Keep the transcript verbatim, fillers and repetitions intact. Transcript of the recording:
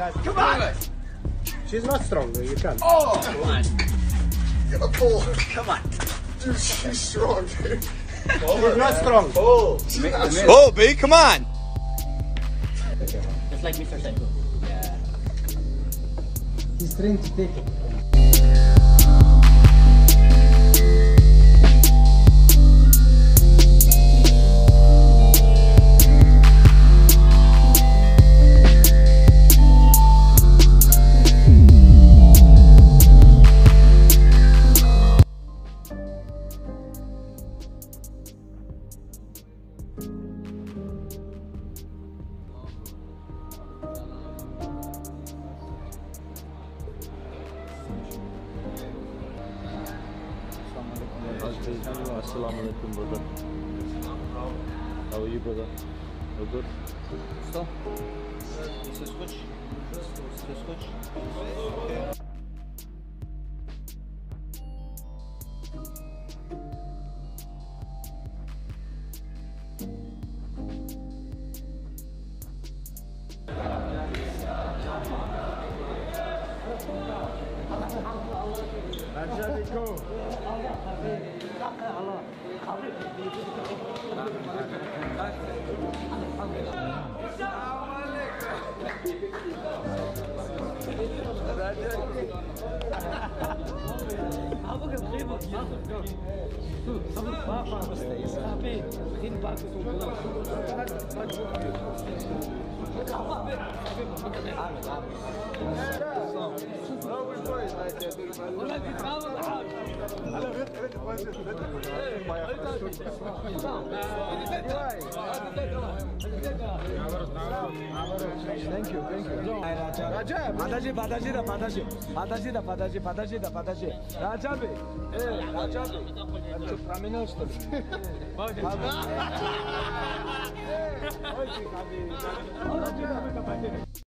Come on! She's not strong, you can't. Oh! Come on. Get a pull. Come on. Dude, she's strong, dude. She's not strong. Oh, she's not strong. Oh, B, come on. Just like Mister Psycho. Yeah. He's trying to take it. Assalamu alaikum, brother. How are you, brother? All good? Stop. This is switch. This is switch. Okay. Thank you, thank you. Rajab, Padaji, Padaji, Padaji, Padaji, Padaji, Padaji, Padaji. Rajabi, eh, Rajabi. Prime Minister. Habibi.